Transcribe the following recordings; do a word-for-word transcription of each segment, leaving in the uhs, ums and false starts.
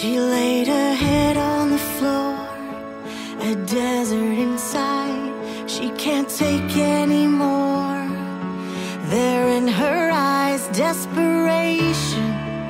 She laid her head on the floor, a desert inside. She can't take anymore. There in her eyes, desperation,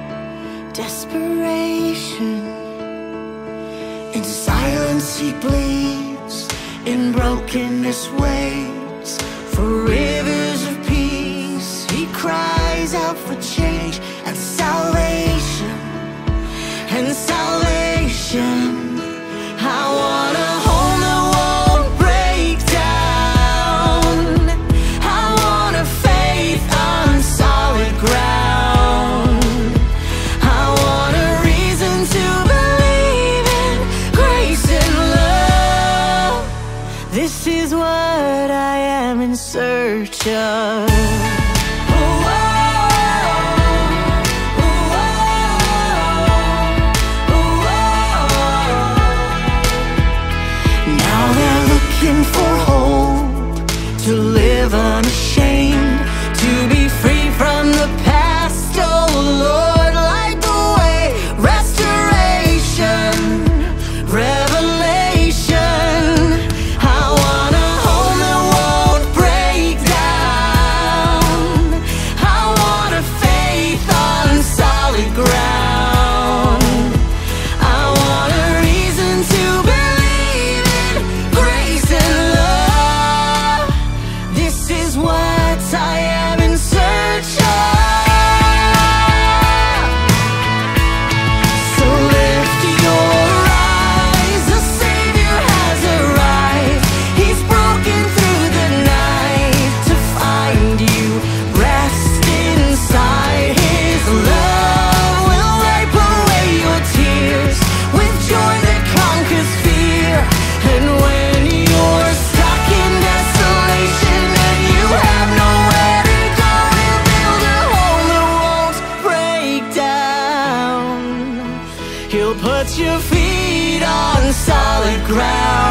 desperation. In silence he bleeds, in brokenness waits for rivers of peace. He cries out for change and salvation, and salvation. I want a home that won't break down. I want a faith on solid ground. I want a reason to believe in grace and love. This is what I am in search of. For hope, to live unashamed, to be free from the past. Oh Lord, light the way, restoration, revelation. I want a home that won't break down. I want a faith on solid ground. I want a reason to believe in grace and love. This is what I am in search of. So lift your eyes, the Savior has arrived. He's broken through the night to find you. Rest inside His love will wipe away your tears with joy that conquers fear. And when you're stuck in desolation and you have nowhere to go, He'll build a home that won't break down. He'll put your feet on solid ground.